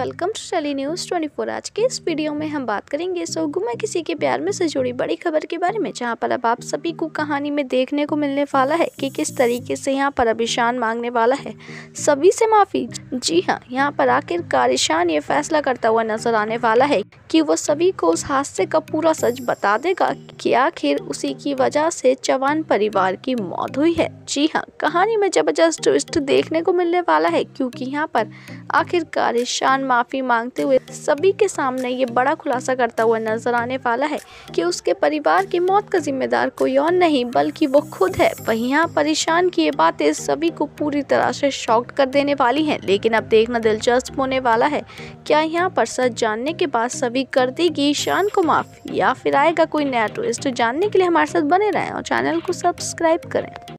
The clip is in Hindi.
Welcome to tele news 24। आज के इस वीडियो में हम बात करेंगे सो गुमा किसी के प्यार में से जुड़ी बड़ी खबर के बारे में, जहां पर अब आप सभी को कहानी में देखने को मिलने वाला है कि किस तरीके से यहां पर अब ईशान मांगने वाला है सभी से माफ़ी। जी हाँ, यहां पर आखिरकार ईशान ये फैसला करता हुआ नजर आने वाला है कि वो सभी को उस हादसे का पूरा सच बता देगा कि आखिर उसी की वजह से चौहान परिवार की मौत हुई है। जी हाँ, कहानी में जबरदस्त ट्विस्ट देखने को मिलने वाला है, क्योंकि यहाँ पर आखिरकार ईशान माफ़ी मांगते हुए सभी के सामने ये बड़ा खुलासा करता हुआ नजर आने वाला है कि उसके परिवार की मौत का जिम्मेदार कोई और नहीं बल्कि वो खुद है। वहीं यहाँ पर ईशान की ये बातें सभी को पूरी तरह से शॉक्ड कर देने वाली हैं, लेकिन अब देखना दिलचस्प होने वाला है क्या यहाँ पर सच जानने के बाद सभी कर देगी ईशान को माफ़ या फिर आएगा कोई नया ट्विस्ट। जानने के लिए हमारे साथ बने रहें और चैनल को सब्सक्राइब करें।